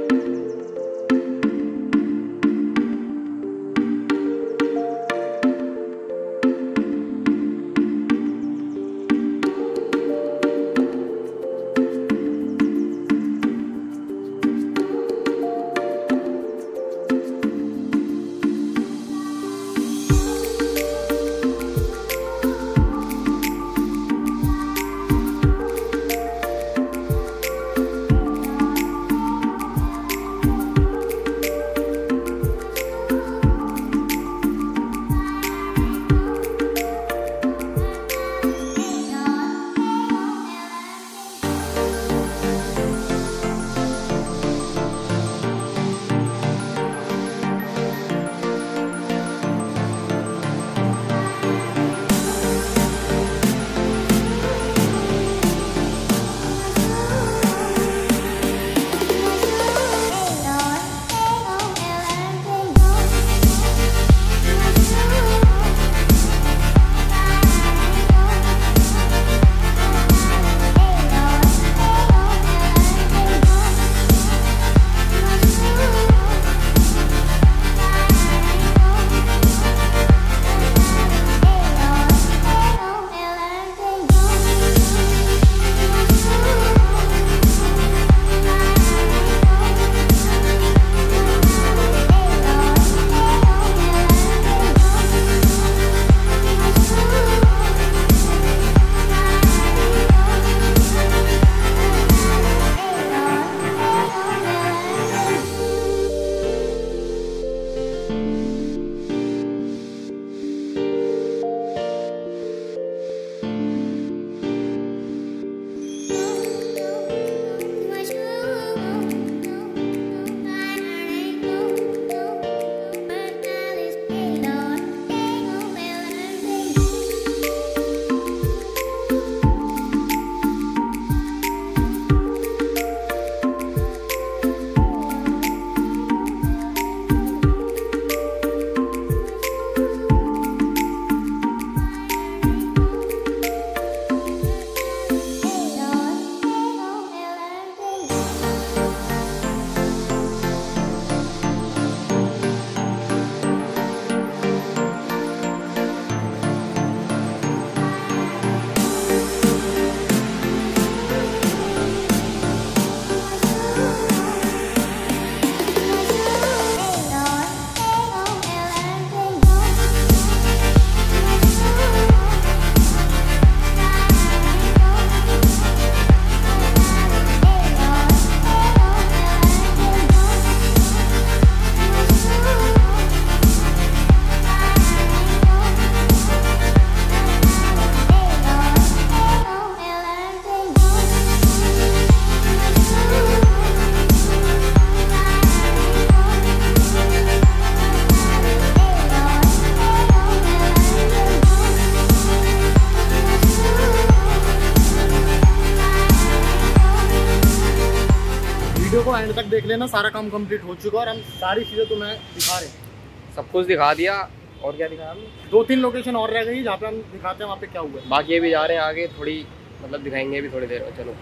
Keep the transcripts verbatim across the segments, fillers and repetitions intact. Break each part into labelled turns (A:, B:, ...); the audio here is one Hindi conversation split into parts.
A: को एंड तक देख लेना, सारा काम कंप्लीट हो चुका है और हम सारी चीज़ें तुम्हें दिखा रहे हैं।
B: सब कुछ दिखा दिया। और क्या दिखाया हमने?
A: दो तीन लोकेशन और रह गई जहाँ पे हम दिखाते हैं वहाँ पे क्या हुआ है।
B: बाकी ये भी जा रहे हैं आगे, थोड़ी मतलब दिखाएंगे भी थोड़ी देर में। चलो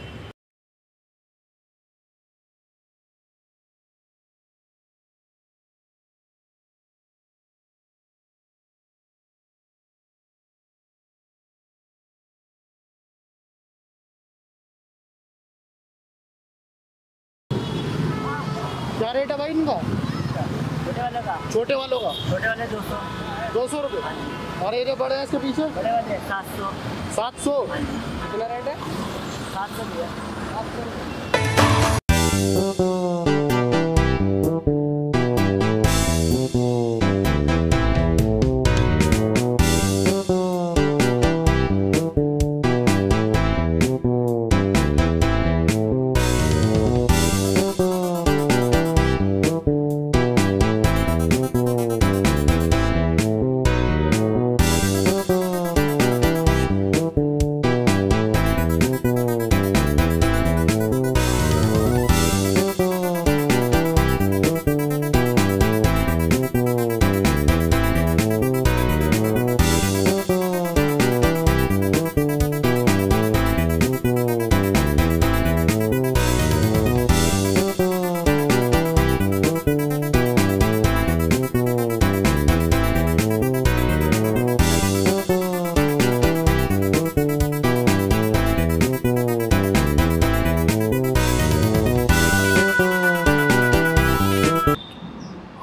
A: क्या रेट है भाई इनका?
C: छोटे वाले का
A: छोटे वालों का
C: छोटे वाले दो सौ
A: दो सौ रुपये और ये जो बड़े हैं इसके पीछे
C: बड़े वाले सात सौ
A: सात सौ कितना रेट है?
C: सात सौ भैया
A: सात सौ रुपये।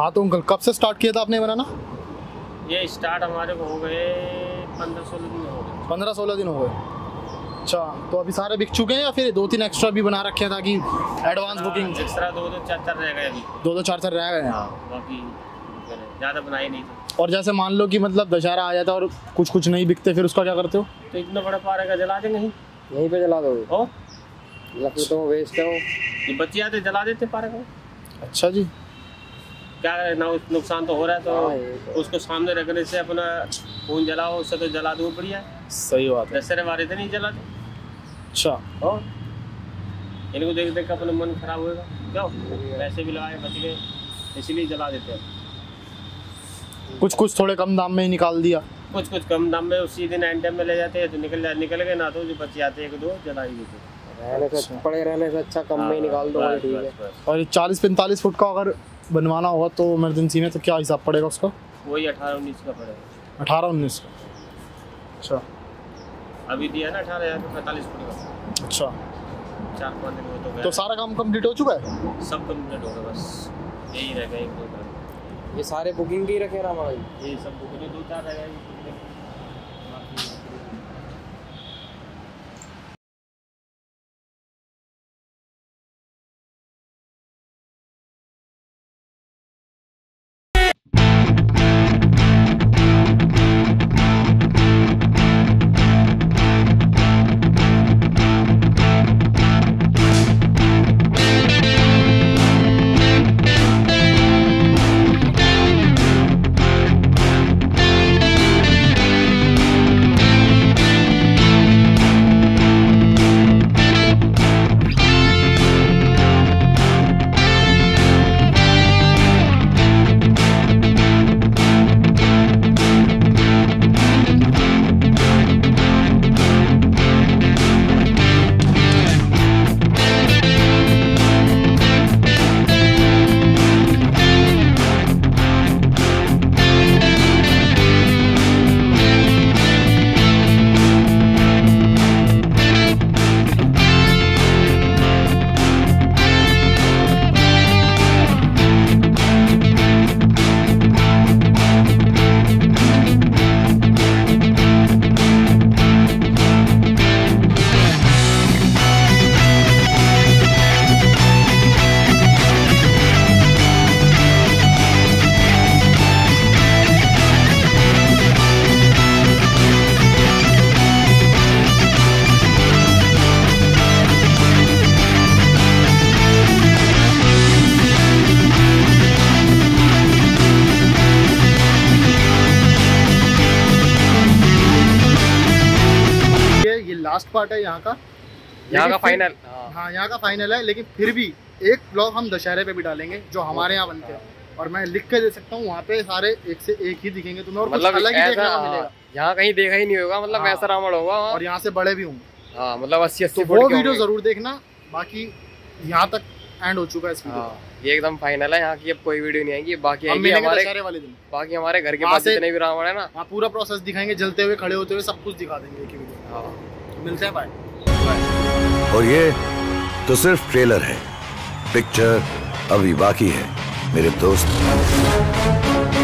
A: हाँ तो अंकल कब से स्टार्ट किया था आपने बनाना?
B: ये स्टार्ट हमारे को हो गए पंद्रह सोलह दिन हो गए।
A: पंद्रह सोलह दिन हो गए। अच्छा, तो अभी सारे बिक चुके हैं या फिर दो तीन एक्स्ट्रा भी बना रखे हैं ताकि एडवांस बुकिंग?
B: एक्स्ट्रा दो दो चार चार रह गए अभी।
A: दो दो चार चार रह गए हैं।
B: हाँ, बाकी ज़्यादा बनाए नहीं थे।
A: और जैसे मान लो कि मतलब दशहरा आ जाता है और कुछ कुछ नहीं बिकते, फिर उसका क्या करते हो?
B: तो इतना बड़ा पारा का जला देंगे,
C: यहीं पे जला दोगे?
B: ओ
C: लकड़ी तो वेस्ट है वो।
B: ये बच्चे आते जला देते पारा को।
A: अच्छा जी,
B: क्या करें ना, नुकसान तो हो रहा है तो उसको सामने रखने से अपना खून जलाओ, उससे तो जला दो बढ़िया।
A: सही बात है।
B: दशहरे वाले तो नहीं जलाते।
A: अच्छा,
B: और इनको देख देख कर अपना मन खराब होएगा, क्यों? पैसे भी लगाए बच गए, इसीलिए जला देते हैं।
A: कुछ कुछ थोड़े कम दाम में ही निकाल दिया,
B: कुछ कुछ कम दाम में उसी दिन एंड टाइम में ले जाते हैं, तो निकल निकल गए ना, तो जो बच जाते हैं एक दो जला ही देते।
C: रहने से पड़े रहने से अच्छा कम में ही निकाल दो,
B: बस,
C: ठीक
B: बस,
C: है।
B: बस।
A: और चालीस पैंतालीस फुट का अगर बनवाना होगा तो इमरजेंसी में, तो क्या हिसाब पड़ेगा उसका?
B: वही अठारह उन्नीस का पड़ेगा।
A: अठारह उन्नीस का। अच्छा,
B: अभी दिया ना अठारह हज़ार पैंतालीस फुट का।
A: अच्छा,
B: चार पाँच दिन हो तो गए।
A: तो सारा काम कंप्लीट हो चुका है?
B: सब कंप्लीट हो गया, बस यही रह गया एक दो दिन।
C: ये सारे बुकिंग की रखे रामा भाई?
B: ये सब बुक जो दो चार रह गए।
A: लास्ट पार्ट है यहाँ का,
B: यहाँ का
A: फिर-
B: फाइनल।
A: हाँ यहाँ का फाइनल है, लेकिन फिर भी एक ब्लॉग हम दशहरे पे भी डालेंगे जो हमारे यहाँ बनते हैं, और मैं लिख के दे सकता हूँ वहाँ पे सारे एक से एक ही दिखेंगे तुम्हें, और कुछ
B: मतलब
A: अलग ही देखने को
B: ऐसा
A: मिलेगा।
B: यहाँ कहीं देखा ही नहीं होगा, मतलब
A: हाँ।
B: ऐसा रावण होगा वहाँ।
A: और यहाँ से बड़े भी होंगे।
B: हाँ, मतलब अस्सी अस्सी
A: तो
B: फुट
A: वो
B: के
A: वीडियो
B: होंगे।
A: जरूर देखना। बाकी यहाँ तक एंड हो चुका है इस वीडियो
B: हाँ, ये एकदम फाइनल है। यहाँ की अब कोई वीडियो नहीं आएगी, बाकी
A: हम
B: आएगी
A: मिलेंगे
B: हमारे
A: दशहरे वाले दिन।
B: बाकी हमारे घर के
A: वहाँ
B: पास
A: से-
B: जितने भी रावण है ना,
A: हाँ पूरा प्रोसेस दिखाएंगे, जलते हुए खड़े होते हुए सब कुछ दिखा देंगे एक ही वीडियो।
B: हाँ।
A: मिलते हैं, बाय।
D: और ये तो सिर्फ ट्रेलर है, पिक्चर अभी बाकी है मेरे दोस्त।